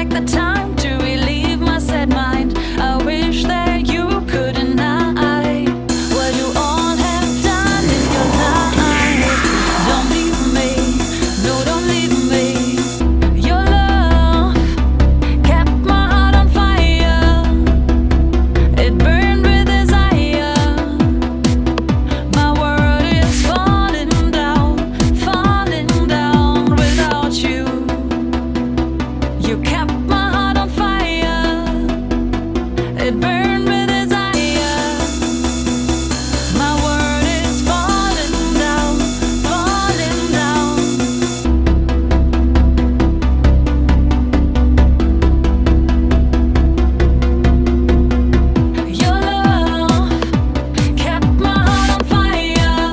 back the time to relieve my sad mind. I wish that you could deny what you all have done in your life. Don't leave me, no, don't leave me. Your love kept my heart on fire. It burned with desire. My world is falling down without you. You kept my heart on fire. It burned with desire. My world is falling down. Your love kept my heart on fire.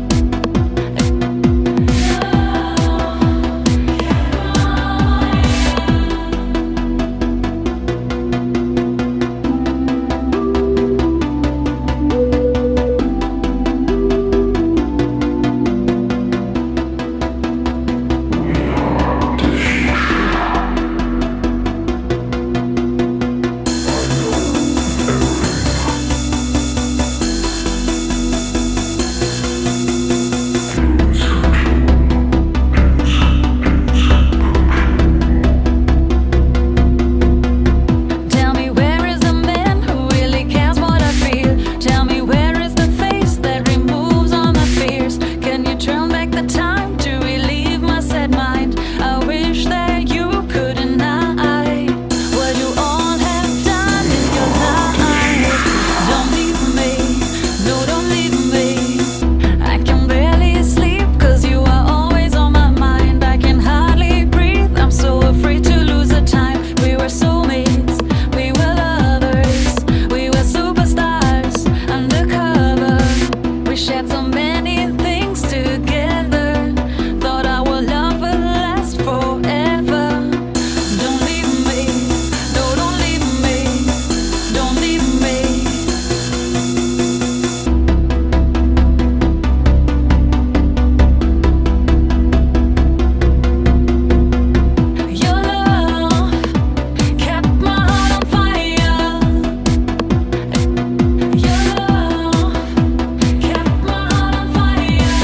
Tell me, where is the man who really cares what I feel? Tell me, where is the face that removes all my fears? Can you turn back the time to relieve my sad mind? I wish that you could deny what you all have done in your life. Don't leave me, no, don't leave me. I can barely sleep 'cause you are always on my mind. I can hardly breathe, I'm so afraid to lose the time. We were soulmates, we were lovers, we were superstars undercover. We shared so many things together. Thought our love would last forever. Don't leave me, no, don't leave me, don't leave me. Your love kept my heart on fire. Your love kept my heart on fire.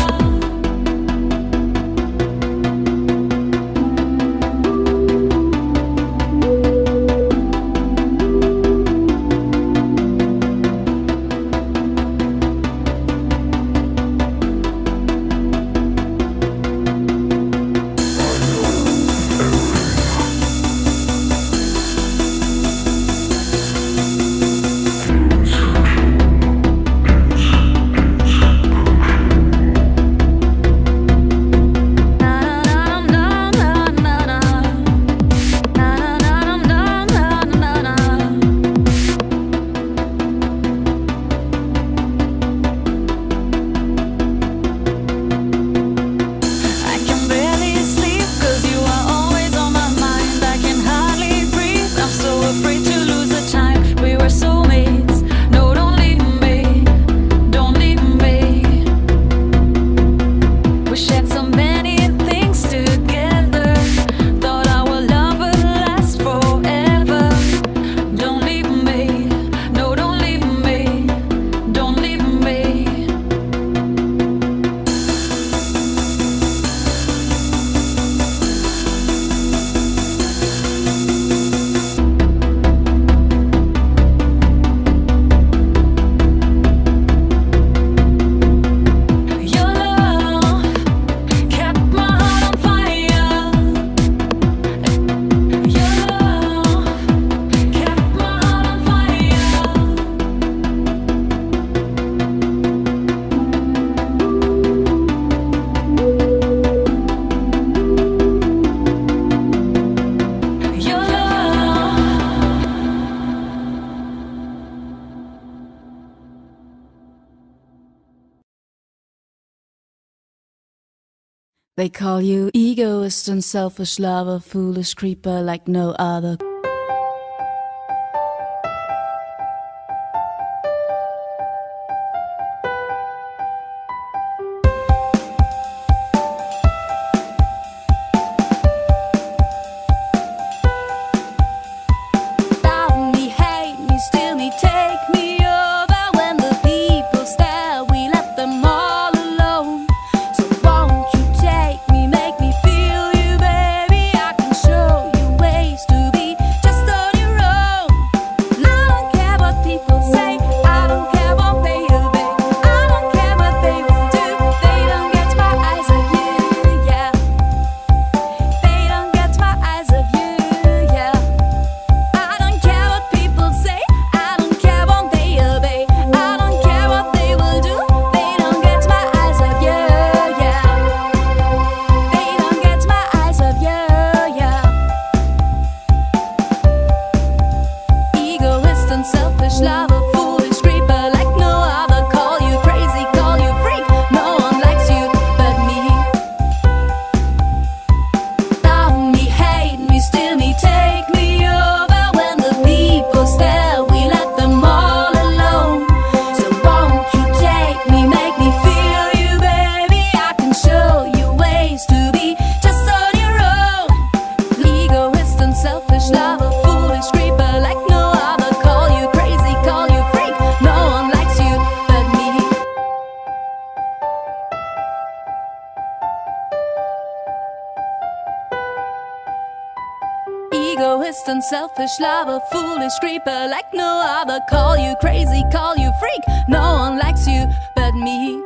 I can barely sleep 'cause you are always on my mind. I can hardly breathe, I'm so afraid to lose the time. We were soulmates, no, don't leave me, don't leave me. We shared so many things together. Thought our love would last forever. Don't leave me, no, don't leave me, don't leave me. Your love kept my heart on fire. Your love kept my heart on fire. Your love. They call you egoist and selfish lover, foolish creeper like no other. and selfish lover, foolish creeper like no other. Call you crazy, call you freak, no one likes you but me.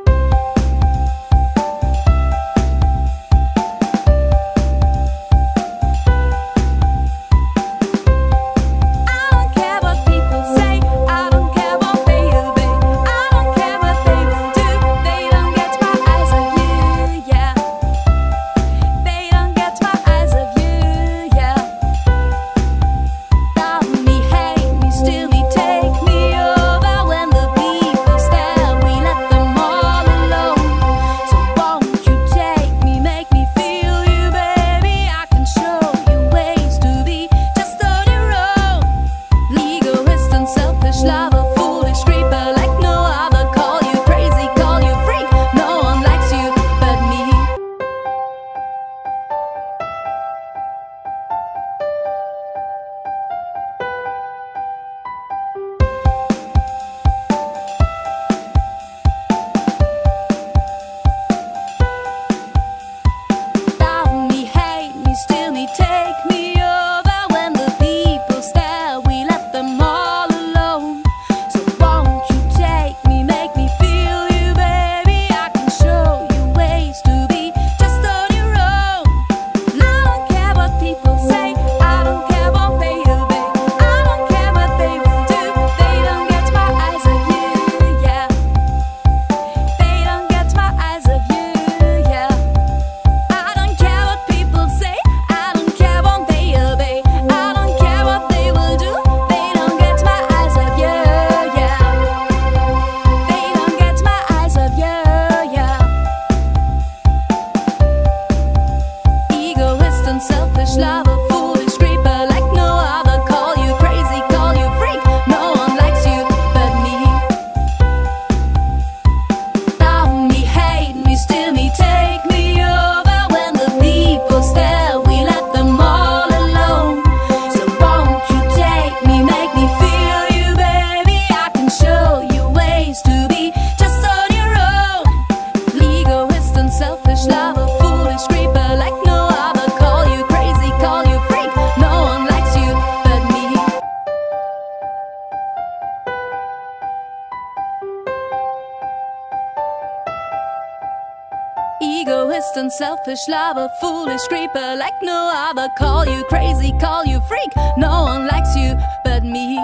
Egoist and selfish lover, foolish creeper like no other. Call you crazy, call you freak, no one likes you but me.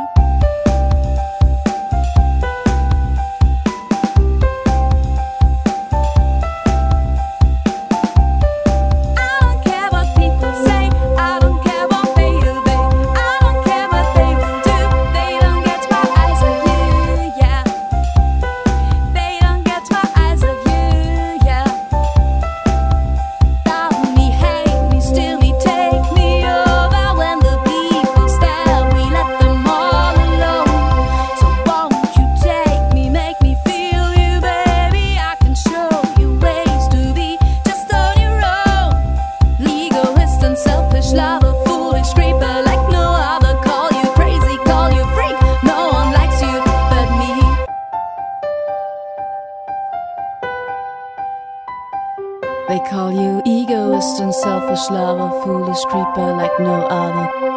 They call you egoist and selfish lover, foolish creeper like no other.